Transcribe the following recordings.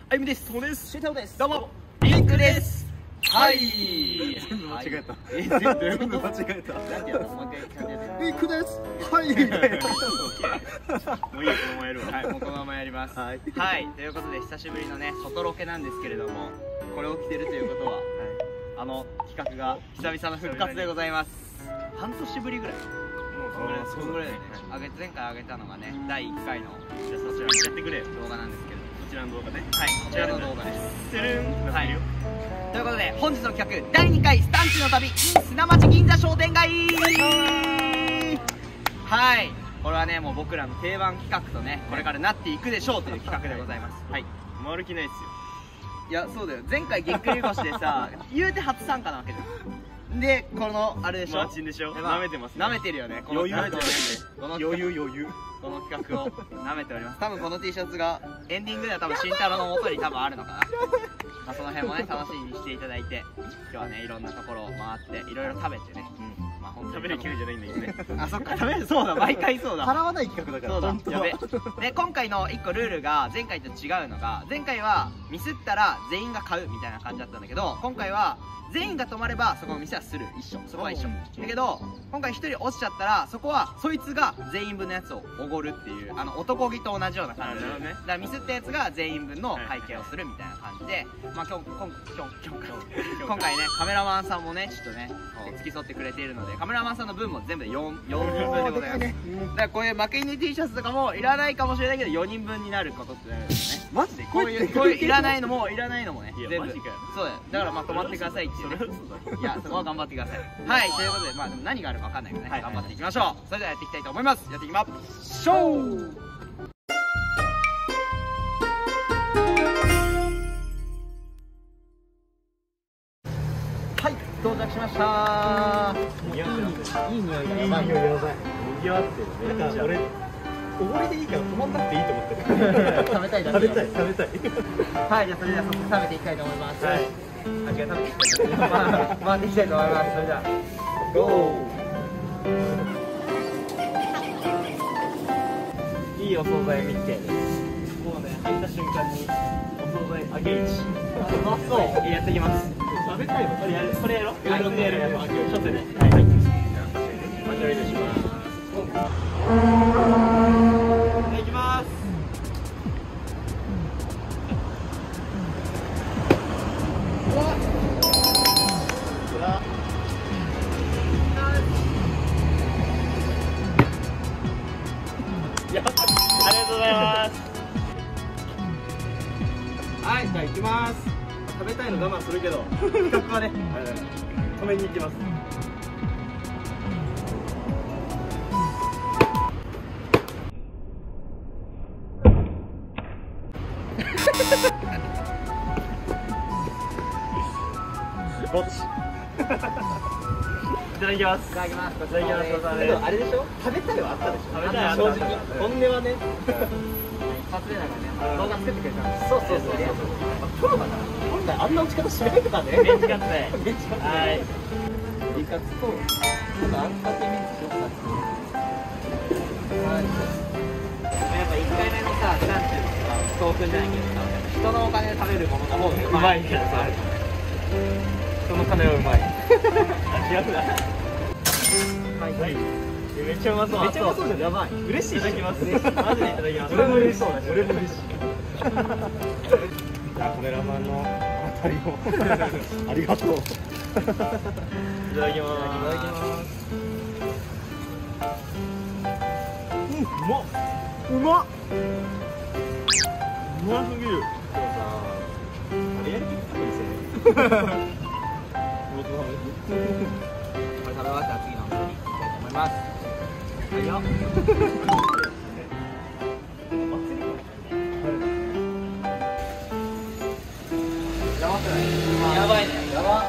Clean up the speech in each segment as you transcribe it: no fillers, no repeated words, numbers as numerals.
あゆみです。 そうです。 シュータオです。どうもリンクです。はい。 全部間違えた。 全部間違えた。 なんてやった？もう一回ちゃんとやって。 リンクです。はい。 もういい、このままやるわ。はい、もうこのままやります。はい。はい、ということで久しぶりのね外ロケなんですけれども、これを着てるということは、あの企画が久々の復活でございます。半年ぶりぐらい。そのぐらいだよね。前回上げたのがね第1回のそちらにやってくれ動画なんですけど、こちらの動画ね。はい、こちらの動画です。はい。ということで本日の企画第2回スタンチの旅 in 砂町銀座商店街。はい、これはねもう僕らの定番企画とねこれからなっていくでしょうという企画でございます。はい、 回る気ないっすよ。 いやそうだよ、前回ぎっくり腰でさ言うて初参加なわけじゃん。でこのあれでしょ、 マーチンでしょ。舐めてます。 舐めてるよね。 余裕舐めてるよね。 余裕。 この企画を舐めております。多分この T シャツがエンディングでは多分慎太郎の元に多分あるのかな。まあその辺もね楽しみにしていただいて、今日はねいろんなところを回っていろいろ食べてね。まあ本当に食べる気分じゃないんだけどね。 あ、そっか、食べる、そうだ、毎回そうだ。 払わない企画だから。 そうだ、やべ。で今回の1個ルールが前回と違うのが、前回はミスったら全員が買うみたいな感じだったんだけど、今回は全員が泊まればそこの店はする一緒、そこは一緒だけど、今回1人落ちちゃったらそこはそいつが全員分のやつをおごるっていう、男気と同じような感じで、だからミスったやつが全員分の会計をするみたいな感じで、まあ今回ねカメラマンさんもねちょっとね付き添ってくれているので、カメラマンさんの分も全部で4人分でございます。だからこういう負け犬 T シャツとかもいらないかもしれないけど4人分になることってなるんですね。マジでこういういらないのもね全部そうだよ。だからまあ泊まってくださいっていうね。いやそこは頑張ってください。はい、ということでまあでも何があるか分かんないけどね、頑張っていきましょう。それではやっていきたいと思います。やっていきましょう。到着しました。いい匂いがやばい。にぎわってるね。なんか俺おごりでいいから止まんなくていいと思ってる。食べたい。はい、じゃあそれでは早速食べていきたいと思います。はい。あ、違う、食べていきたい。回っていきたいと思います。それではゴー。いいお惣菜見つけです。もうね入った瞬間にお惣菜揚げ市。うまそう。やっていきます。食べたいわ。これやる。これやろう。やる。一つで。はい。お願いします。いきます。ありがとうございます。はい、じゃあ行きます。食べたいの我慢するけど企画はね止めに行きます。ぼっちいただきます。あれでしょ、食べたいはあったでしょ。食べたいはあった。正直本音はね一発目だからね動画作ってくれたんです。そうプロだから本来あんな打ち方しないとかね。メンチカツではい、イカツとあんかけメンチを2つ。はい、やっぱ1回目のさスタンチとか教訓じゃないけどさ、人のお金で食べるものの方がうまいけどさ、人の金はうまい。違うな。はい、めっちゃうまそう。めっちゃうまそうじゃん。やばい。嬉しい。いただきます。マジでいただきます。俺も嬉しそうだし。俺も嬉しい。じゃあカメラマンの当たりをありがとう。いただきます。うまっ。うますぎる。やりきったふりせ。これ食べ終わったら次のお店に行きたいと思います。はいよ。やばいね。やば。はい、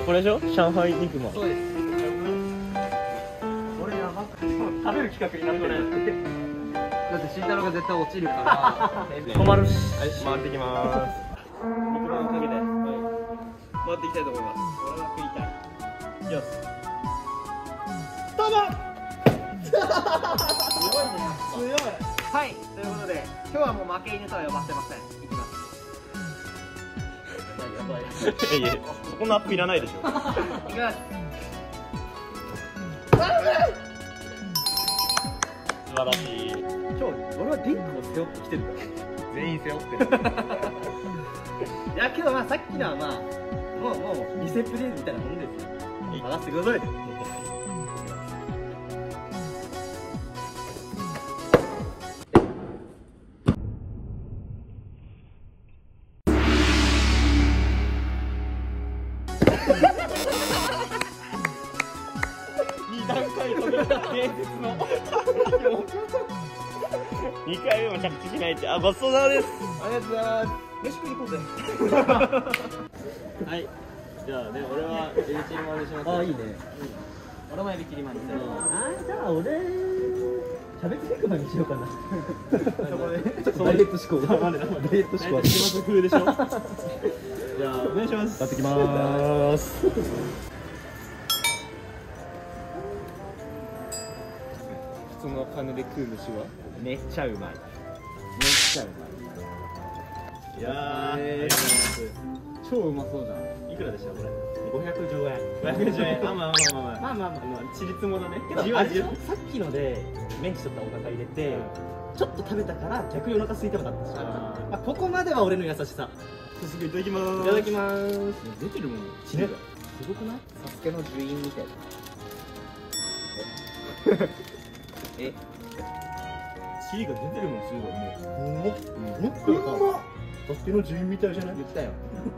これでしょ？上海肉まん。そうです。これやば。食べる企画になってる。だって慎太郎が絶対落ちるから止まるし。はい、回ってきます。肉まんをかけて回っていきたいと思います。これは食いたい。いきます。どうも。すごいね。強い。はい、ということで今日はもう負け犬とは呼ばせません。いきます。 いやそこのアップいらないでしょ。 いきます。 素晴らしい。 今日俺は電気を背負ってきてるから。 全員背負ってる。 いやけどまあさっきのはまあもうリセプレイみたいなもんですよ。任せてください。 2段階飛び伝説の2回目も着地しないって。あ、ごちそうさまです。 ありがとうございます。飯食いに行こうぜ。 はい、じゃあね、俺はエビチリマンにします。 あ、いいね。 俺もエビ切りマンにする。 じゃあ俺キャベツ肉まんにしようかな。そこでちょっとダイエット志向。ダイエット志向。 風でしょ。じゃあお願いします。 買ってきまーす。 普通の金で食う飯はめっちゃうまい。めっちゃうまい。 いや超うまそうじゃん。 いくらでしたこれ 510円。 510円。まあまあちりつもだね。 けどあれでしょ、さっきのでメンチ取ったお腹入れて、ちょっと食べたから逆にお腹空いてなかったし、まあここまでは俺の優しさ。 早速いただきまーす。 いただきまーす。 出てるもん。 チリがすごくない？ サスケの呪印みたいな。え、 チリが出てるもんすごいもう。 サスケの住民みたいじゃない？ 言ったよ。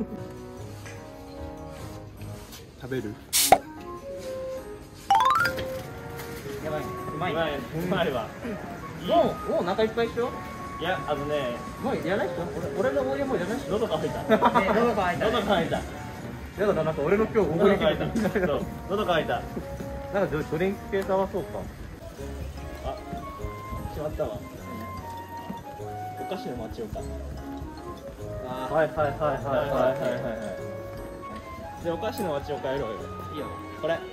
食べる？ やばいね。うまいね。 うまいわ。 もうお腹いっぱいでしょ。 いやあのね、 もういらない人？俺の応援もいらない人。 喉乾いた。 喉乾いた。 喉乾いた。 やだな、なんか俺の今日おごり喉乾いた。そう喉乾いた。 なんかドリンク系探そうか。 あ、決まったわ。お菓子の町岡。 はい。 じゃあお菓子の町岡やろうよ。 いいよ。 これ。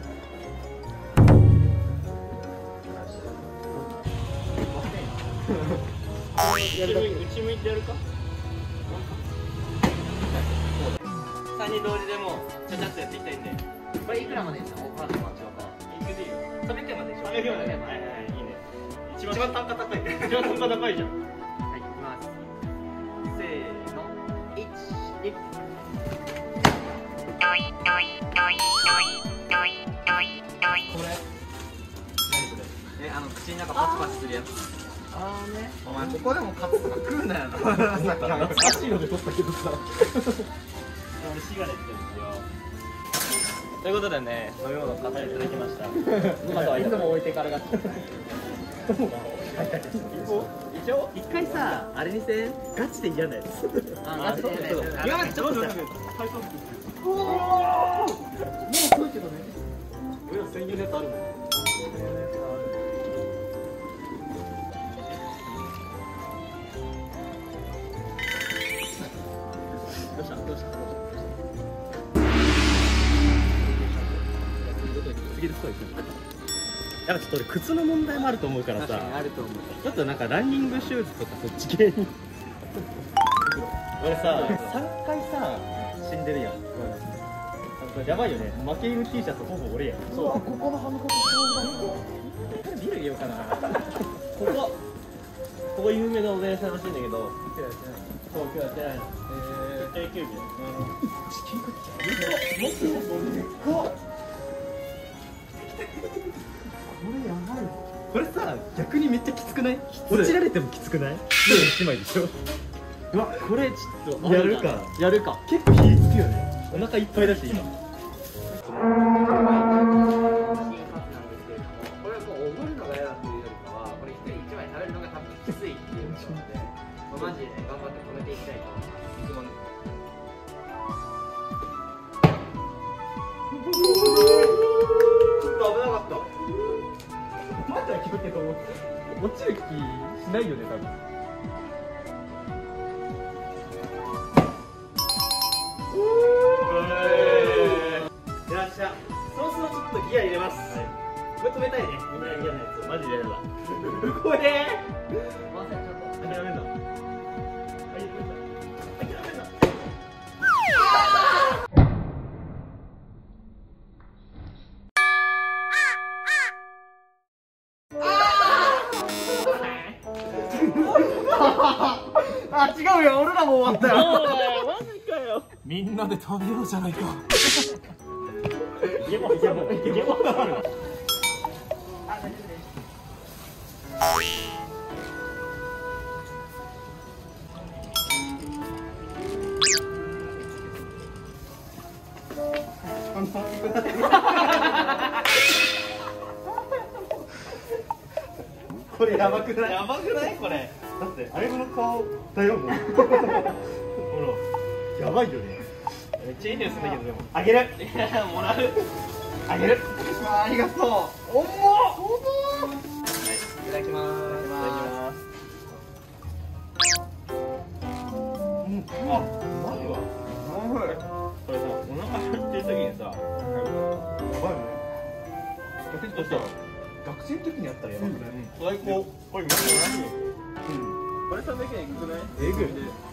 内向いてやるか。3人同時でもうちゃちゃっとやっていきたいんで。 これいくらまでですか？お母さん町岡。 いくでいいよ。 300円まででしょ。 300円まで。はいはいはい、いいね。一番単価高い。一番単価高いじゃん。 はい、いきます。せーの。1、2。これ。口の中パチパチするやつ。 あーね。 お前ここでもカツとか食うなよな。 懐かしいので撮ったけどさ。 俺シガレットですよ。ということでね、飲み物買っていただきました。 いつも置いてからが。 一応一回さ、あれにせん？ガチで嫌なやつ。 あ、ガチでね。 言わなくてちょっとさ。もう来いけどね。 俺ら1000円ネタあるもん。 どうした？次ですか？やっぱちょっと俺靴の問題もあると思うからさ、 あると思う。 ちょっとなんかランニングシューズとかそっち系に。俺さ、3回さ死んでるやん。やばいよね。負け犬 T シャツほぼ俺やん。そう。ここのハムカツビール入れようかな。ここ有名なおでん屋さんらしいんだけど。そう今日やってないの。 定休日。 チキンカツ。これさ、逆にめっちゃきつくない？落ちられてもきつくない？1枚でしょ。うわ、これちょっとやるか。 やるか。 結構火つくよね。お腹いっぱいだし今。 これはもうおごるのが嫌だっていうよりかは、これ一人一枚食べるのが多分きついっていうことで、マジで頑張って止めていきたいと思います。ちょっと危なかった。 まだ気づけと思って。落ちる気しないよね多分。 よっしゃ。そろそろちょっとギア入れます。これ止めたいね。みんな嫌なやつ。マジでやるわ。これ。諦めんの。諦めんの。 違うよ、俺らも終わったよ。 マジかよ。 みんなで食べようじゃないか。 ゲボゲボゲボ。これやばくない？やばくないこれ？だってあれの顔だよもう。ほらやばいよね。めっちゃいい匂いするんだけどでも。あげる。いやもらう。あげる。 ありがとう。 重っ。 いただきます。 いただきます。あ、うまいわ。これさ、お腹空いてる時にさ、やばいよね。逆にとしたら学生の時にやったらやばくない？最高。これマジで何？これ300円いくない？えぐい。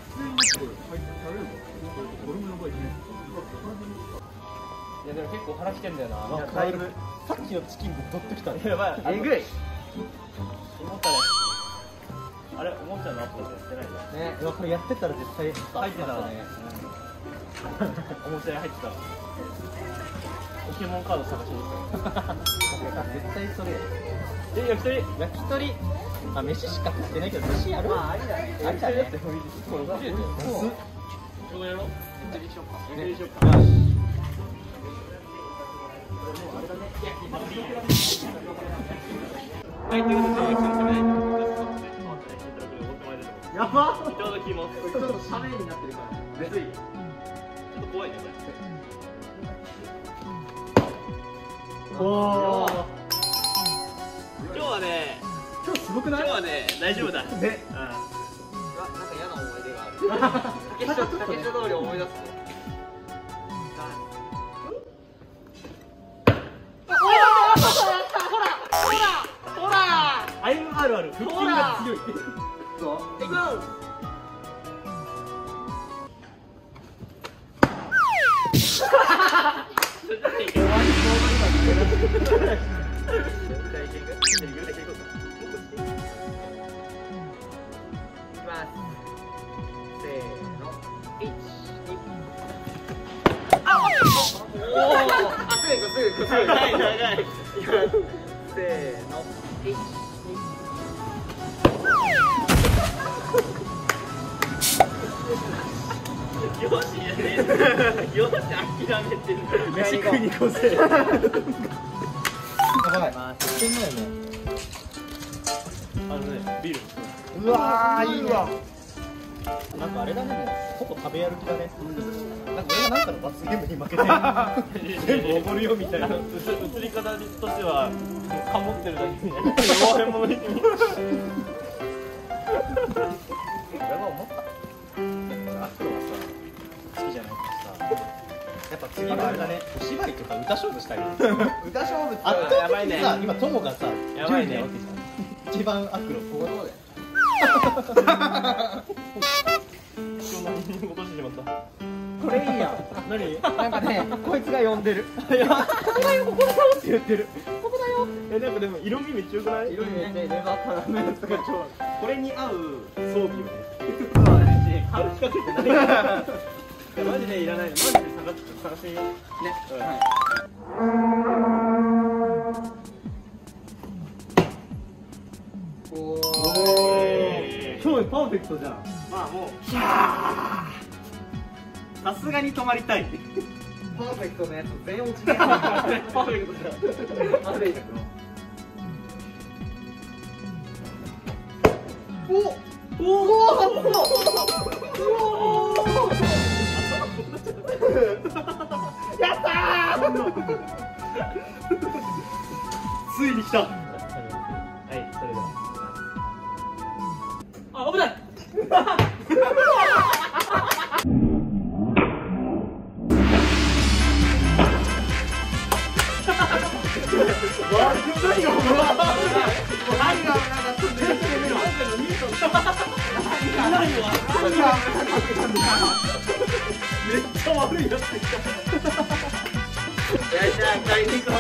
いやでも結構腹きてんだよな。だいぶ。さっきのチキンぶっ取ってきたね。やばい。 えぐい。 思ったね。あれ、おもちゃのアップでやってないじゃん。 ね、これやってたら絶対入ってたわね。おもちゃに入ってたわ。ポケモンカード探しに行った。 絶対それ。 焼き鳥。 焼き鳥。あ、飯しか食ってないけど飯ある？ まあ、ありだね。 ありだね。 これおかしいですよ。これやろう。 焼き鳥しようか。 焼き鳥しようか。はい、ということで、焼き鳥食べないと。 やば。 いただきます。 ちょっとシャレになってるから。 別に。ちょっと怖いね、これ。 おー。 今日はね、 今日すごくない？ 今日はね、大丈夫だ。 ね。 うん。 なんか嫌な思い出がある。竹下通り思い出すね。ほら。 アイムあるある。腹筋が強い。 そう。行く。 長い長い。 せーの。 よしやね。よし諦めてる。 飯食いに行こうぜ。やばい。1点ぐらいね。 あのね、ビール。 うわー、いいわ。なんかあれだね、ほぼ食べ歩きだね。なんか俺がなんかの罰ゲームに負けて全部おごるよみたいな。 映り方としてはかもってるだけみたいな。弱い者に。 俺は思った。アクロはさ、好きじゃないからさ。やっぱ次はあれだね、お芝居とか歌勝負したいよ。 歌勝負圧やばいね倒的にさ、今友がさ、 やばいね 10人なわけじゃん。一番アクロ。 ここどうだよ。 今日何に戻してしまった。 これいいやん。 何？ なんかね、こいつが呼んでる。 いや、ここだよ、ここだよって言ってる。ここだよ。え、なんかでも色味めっちゃ良くない？ 色々ね、レバーカラーのやつが超。 これに合う装備をね。そうだね。買う企画って何？いやマジでいらないの。マジで探してみよう。 ね。おー。 超パーフェクトじゃん。 まあもう。さすがに泊まりたい。 パーフェクトのやつ全員落ちね。 パーフェクトじゃん。 あれいいだおおやったー。ついに来た。はい、それでは。あ、危ない。めっちゃ悪いやつ来た。じゃあ買いに行こ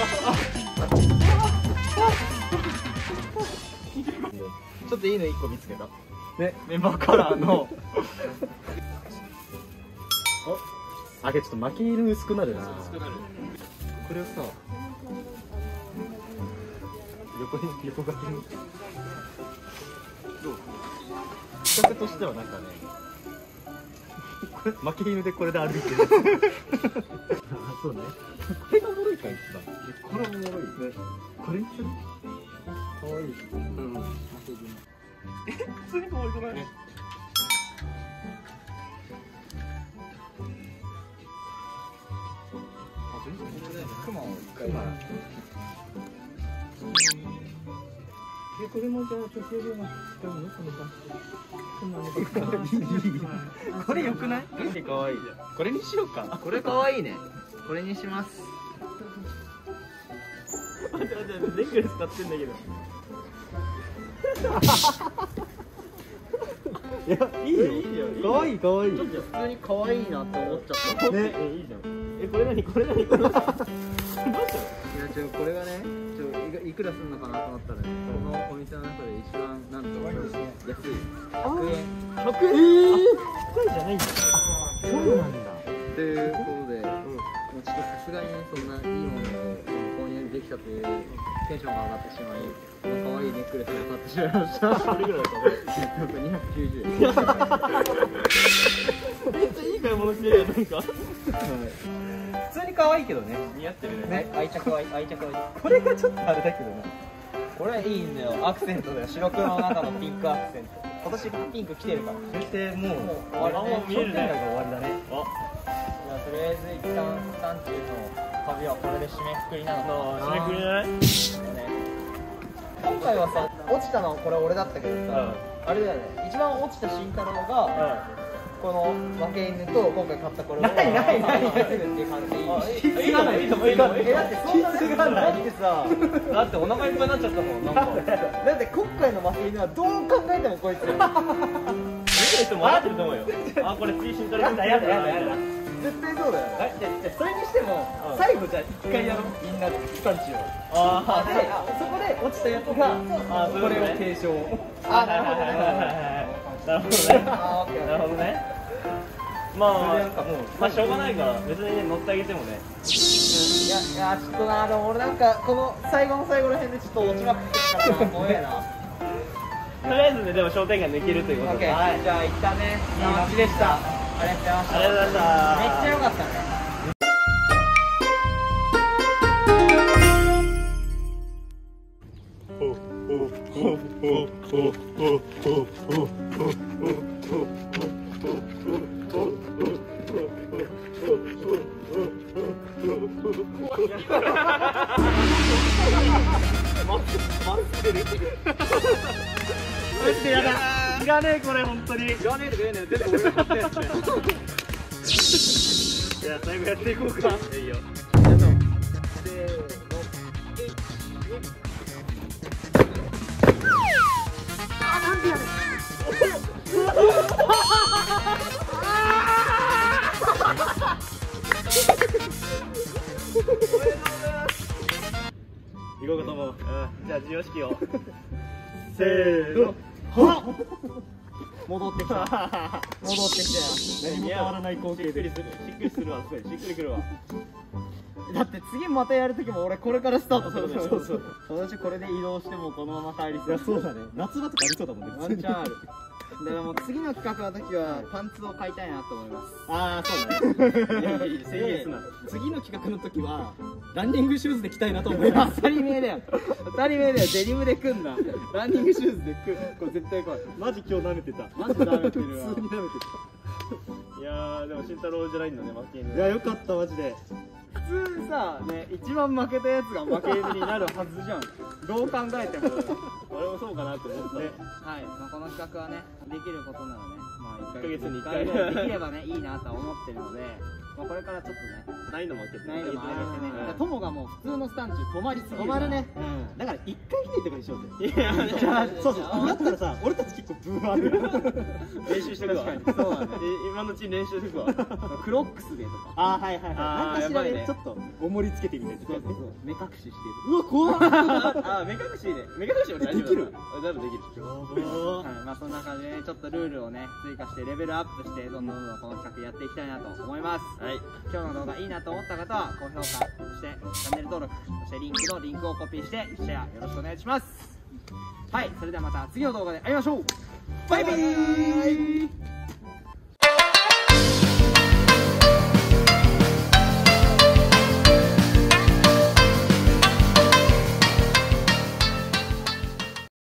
う。 ちょっといいの1個見つけた。 ね、 メンバーカラーのあけちょっと負け犬薄くなるな。 薄くなる。 これをさ、横書きにどう企画としてはなんかね、これ負け犬でこれで歩いてるあ、そうね。これがおもろいか、一番。これおもろいね。これにする。かわいい。 普通に可愛くない？ これもじゃあ年寄りは使うのこれ良くない？ かわいいじゃん。これにしようか。 これ可愛いね。これにします。 待って、ネックレス買ってんだけど。 いや、いいよ。かわいいかわいい。 普通に可愛いなって思っちゃった。 ね、 いいじゃん。これ何これ何これ何どうしたの？ いやこれがね、いくらすんのかなと思ったらね、このお店の中で一番なんと安い100円。 100円。高いじゃないんだ。そうなんだ。 ということで、もうちょっとさすがにそんないいものを購入できたというテンションが上がってしまい、この可愛いネックレスを買ってしまいました。 これぐらいだった 290円。 めっちゃいい買い物してるやん、なんか。 普通に可愛いけどね。 似合ってるね。 ね、愛着はいい。 これがちょっとあれだけどな。 これいいんだよ、アクセントだよ。白黒の中のピンクアクセント。今年ピンク来てるから。 そしてもう終わりね。 見えるね。 商店街が終わりだね。 あ、 じゃあとりあえず一旦山中の旅はこれで締めくくりなのか締めくりない？ な。今回はさ、落ちたのこれ俺だったけどさ、あれだよね、一番落ちた慎太郎がこの負け犬と今回買ったこれをないっていう感じでいい。 いかない。 だってそんな気がない。 だってさ、 だってお腹いっぱいになっちゃったもん、なんか。 だって今回の負け犬はどう考えてもこいつよ。 見てる人も笑ってると思うよ。あ、これ追伸されてる。 やだ。 絶対そうだよ。 じゃそれにしても最後じゃあ一回やろう。みんなでスタンチを。 あで、そこで落ちたやつがこれを継承。 あ、なるほどね。 なるほどね。 あ、オッケー。 なるほどね。まあしょうがないから別にね乗ってあげてもね。 いやちょっとな、でも俺なんかこの最後の最後らへんでちょっと落ちまくってるから怖えな。 とりあえずね、でも商店街抜けるということで。 オッケー、じゃあ一旦ね、いい街でした。ありがとうございました。 ありがとうございました。 めっちゃ良かったね。 やだ。いらねえこれ本当に。いらねえとか言うのよ。全部俺が買ったやつ。じゃあ最後やっていこうか。いいよ。行こうかと思う。じゃあ授与式を。せーの。 戻ってきた。戻ってきたよ。 何も変わらない光景で。 しっくりするわ。しっくりくるわ。 だって次またやるときも俺これからスタートするんだよ。 そう。 私これで移動してもこのまま帰りいやそうだね。夏場とかありそうだもんね。 ワンチャンある。だからもう次の企画の時はパンツを買いたいなと思います。 ああそうだね。次の企画の時はランニングシューズで着たいなと思います。 当たり前だよ。当たり前だよ。デニムで組んだ。ランニングシューズで組む。これ絶対怖い。 マジ今日舐めてた。 マジ舐めてるわ。 普通に舐めていやーでも慎太郎じゃないんだね、負け犬。 た。いやよかったマジで。 普通さ、ね、一番負けたやつが負け犬になるはずじゃん。どう考えても。 俺もそうかなって思ったね。 はい、まあ、この企画はね、できることならね、ま 1ヶ月に一 1 回回ぐらいできればねいいなとは思ってるので、まあこれからちょっとね難易度も上げて難易度も上げてね、 うんトモがもう普通のスタンチ止まりすぎる、 止まるね。 うんだから1回ひねりとかにしようぜ。 いやじゃあそうそうだったらさ、俺たち結構ブーある。 練習してくわ確かにそうだね今のうちに練習してくわクロックスでとかあーはいはいはい。なんかしらやばいねでちょっっと重りつけてみたいとかね。 目隠ししてうわ怖っ。 あ目隠しいいね目隠し俺大丈夫だできるあ多分できるはい、まあそんな感じでねちょっとルールをね追加してレベルアップしてどんどんこの企画やっていきたいなと思います。 はい今日の動画いいなと思った方は高評価そしてチャンネル登録そしてリンクをコピーしてシェアよろしくお願いします。はい、それではまた次の動画で会いましょう。バイバイ。